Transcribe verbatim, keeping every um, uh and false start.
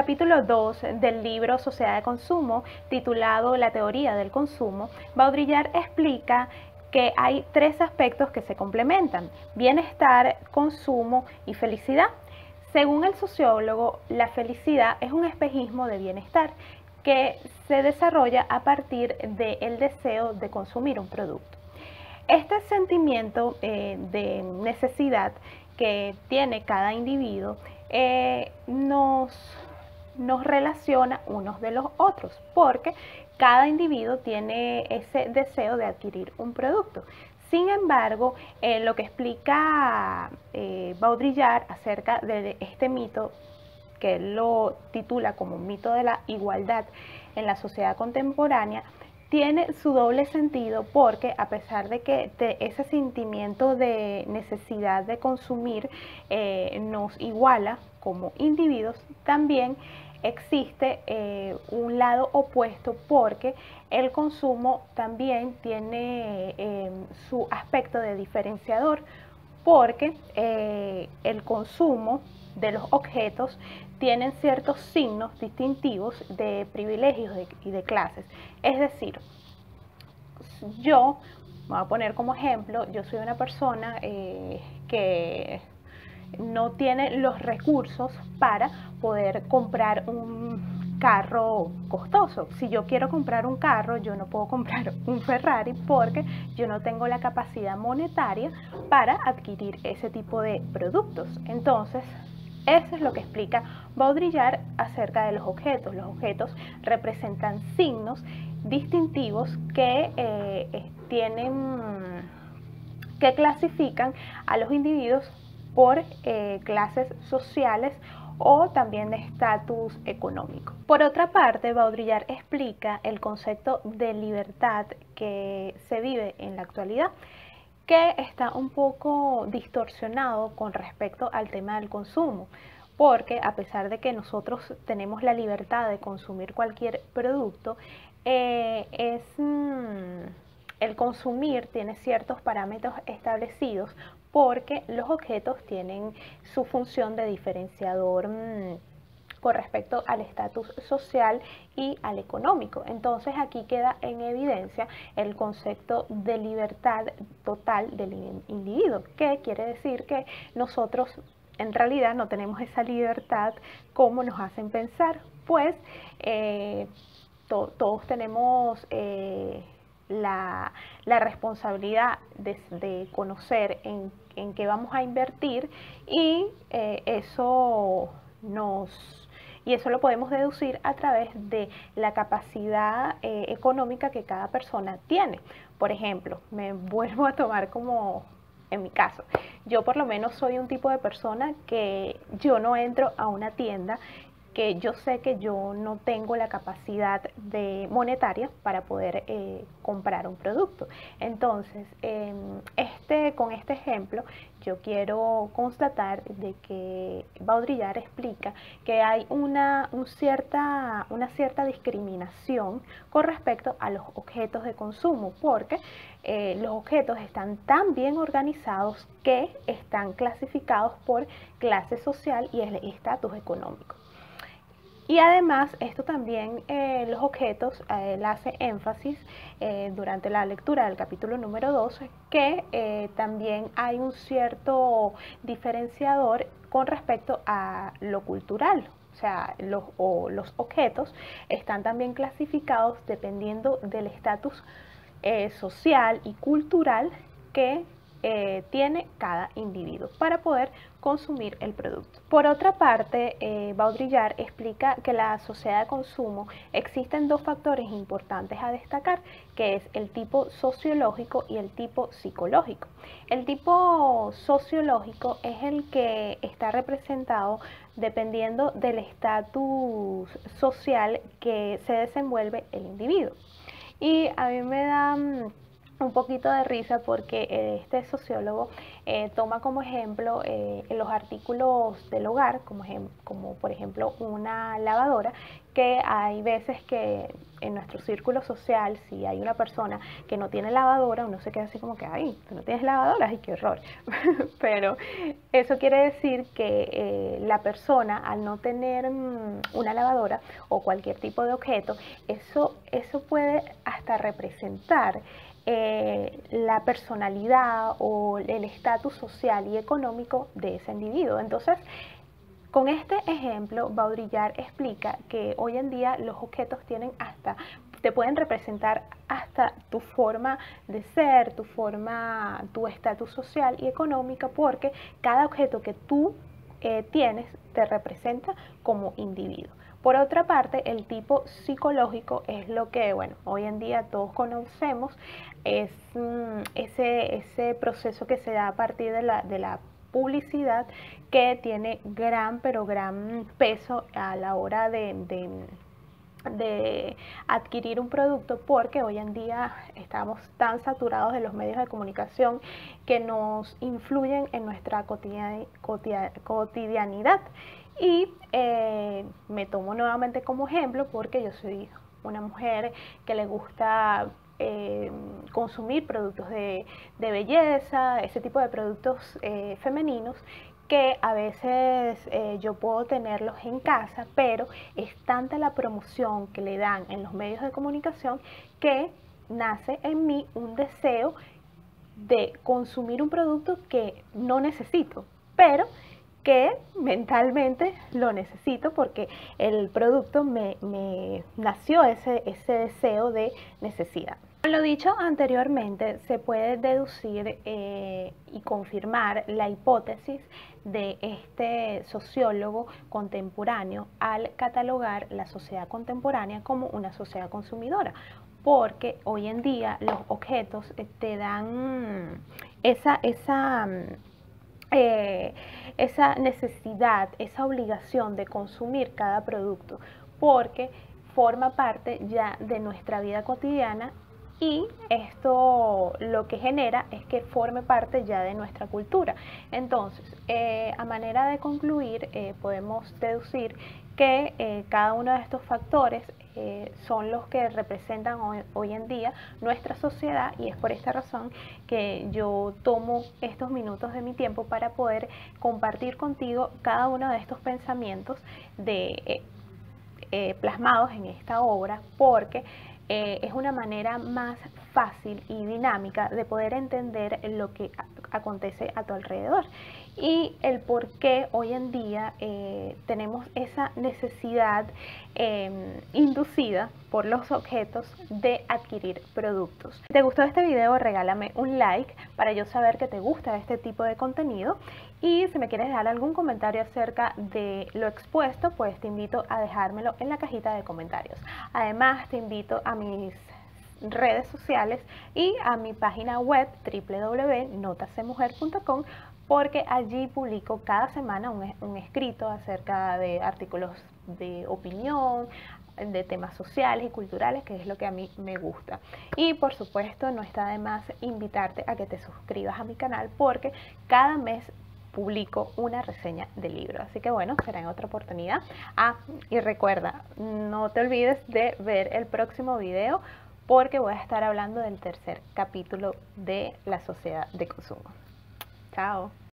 capítulo dos del libro Sociedad de Consumo, titulado La teoría del consumo, Baudrillard explica que hay tres aspectos que se complementan: bienestar, consumo y felicidad. Según el sociólogo, la felicidad es un espejismo de bienestar que se desarrolla a partir del deseo de consumir un producto. Este sentimiento eh, de necesidad que tiene cada individuo eh, nos, nos relaciona unos de los otros, porque cada individuo tiene ese deseo de adquirir un producto. Sin embargo, eh, lo que explica eh, Baudrillard acerca de este mito, que él lo titula como mito de la igualdad en la sociedad contemporánea, tiene su doble sentido, porque a pesar de que de ese sentimiento de necesidad de consumir eh, nos iguala como individuos, también existe eh, un lado opuesto, porque el consumo también tiene eh, su aspecto de diferenciador, porque eh, el consumo de los objetos tienen ciertos signos distintivos de privilegios de, y de clases. Es decir, yo, me voy a poner como ejemplo, yo soy una persona eh, que no tiene los recursos para poder comprar un carro costoso. Si yo quiero comprar un carro, yo no puedo comprar un Ferrari porque yo no tengo la capacidad monetaria para adquirir ese tipo de productos. Entonces, eso es lo que explica Baudrillard acerca de los objetos. Los objetos representan signos distintivos que eh, tienen, que clasifican a los individuos por eh, clases sociales o también de estatus económico. Por otra parte, Baudrillard explica el concepto de libertad que se vive en la actualidad, que está un poco distorsionado con respecto al tema del consumo, porque a pesar de que nosotros tenemos la libertad de consumir cualquier producto, eh, es, mmm, el consumir tiene ciertos parámetros establecidos, porque los objetos tienen su función de diferenciador mmm, con respecto al estatus social y al económico. Entonces aquí queda en evidencia el concepto de libertad total del individuo, que quiere decir que nosotros en realidad no tenemos esa libertad como nos hacen pensar, pues eh, to todos tenemos eh, la, la responsabilidad de, de conocer en, en qué vamos a invertir, y eh, eso nos Y eso lo podemos deducir a través de la capacidad eh, económica que cada persona tiene. Por ejemplo, me vuelvo a tomar como en mi caso. Yo por lo menos soy un tipo de persona que yo no entro a una tienda que yo sé que yo no tengo la capacidad de monetaria para poder eh, comprar un producto. Entonces, eh, este, con este ejemplo, yo quiero constatar de que Baudrillard explica que hay una, un cierta, una cierta discriminación con respecto a los objetos de consumo, porque eh, los objetos están tan bien organizados que están clasificados por clase social y el estatus económico. Y además, esto también, eh, los objetos, eh, le hace énfasis eh, durante la lectura del capítulo número doce, que eh, también hay un cierto diferenciador con respecto a lo cultural. O sea, los, o los objetos están también clasificados dependiendo del estatus eh, social y cultural que Eh, tiene cada individuo para poder consumir el producto. Por otra parte, eh, Baudrillard explica que en la sociedad de consumo existen dos factores importantes a destacar, que es el tipo sociológico y el tipo psicológico. El tipo sociológico es el que está representado dependiendo del estatus social que se desenvuelve el individuo. Y a mí me da un poquito de risa porque este sociólogo Eh, toma como ejemplo eh, los artículos del hogar, como, como por ejemplo una lavadora, que hay veces que en nuestro círculo social, si hay una persona que no tiene lavadora, uno se queda así como que, ay, tú no tienes lavadora, ay, qué horror. Pero eso quiere decir que eh, la persona, al no tener mm, una lavadora o cualquier tipo de objeto, eso, eso puede hasta representar eh, la personalidad o el estatus social y económico de ese individuo. Entonces, con este ejemplo, Baudrillard explica que hoy en día los objetos tienen hasta, te pueden representar hasta tu forma de ser, tu forma, tu estatus social y económica, porque cada objeto que tú eh, tienes te representa como individuo. Por otra parte, el tipo psicológico es lo que, bueno, hoy en día todos conocemos, es mm, ese, ese proceso que se da a partir de la, de la publicidad, que tiene gran pero gran peso a la hora de, de, de adquirir un producto, porque hoy en día estamos tan saturados de los medios de comunicación que nos influyen en nuestra cotidian, cotidianidad. Y eh, me tomo nuevamente como ejemplo porque yo soy una mujer que le gusta Eh, consumir productos de, de belleza, ese tipo de productos eh, femeninos, que a veces eh, yo puedo tenerlos en casa, pero es tanta la promoción que le dan en los medios de comunicación que nace en mí un deseo de consumir un producto que no necesito, pero que mentalmente lo necesito porque el producto me, me nació ese, ese deseo de necesidad. Con lo dicho anteriormente, se puede deducir eh, y confirmar la hipótesis de este sociólogo contemporáneo al catalogar la sociedad contemporánea como una sociedad consumidora, porque hoy en día los objetos te dan esa, esa Eh, esa necesidad, esa obligación de consumir cada producto, porque forma parte ya de nuestra vida cotidiana, y esto lo que genera es que forme parte ya de nuestra cultura. Entonces, eh, a manera de concluir, eh, podemos deducir que eh, cada uno de estos factores eh, son los que representan hoy, hoy en día nuestra sociedad, y es por esta razón que yo tomo estos minutos de mi tiempo para poder compartir contigo cada uno de estos pensamientos de, eh, eh, plasmados en esta obra, porque eh, es una manera más fácil y dinámica de poder entender lo que acontece a tu alrededor y el por qué hoy en día eh, tenemos esa necesidad eh, inducida por los objetos de adquirir productos. Si te gustó este video, regálame un like para yo saber que te gusta este tipo de contenido, y si me quieres dejar algún comentario acerca de lo expuesto, pues te invito a dejármelo en la cajita de comentarios. Además, te invito a mis redes sociales y a mi página web w w w punto notasemujer punto com, porque allí publico cada semana un, un escrito acerca de artículos de opinión, de temas sociales y culturales, que es lo que a mí me gusta. Y por supuesto no está de más invitarte a que te suscribas a mi canal, porque cada mes publico una reseña de libro. Así que bueno, será en otra oportunidad. Ah, y recuerda, no te olvides de ver el próximo video, porque voy a estar hablando del tercer capítulo de la sociedad de consumo. Chao.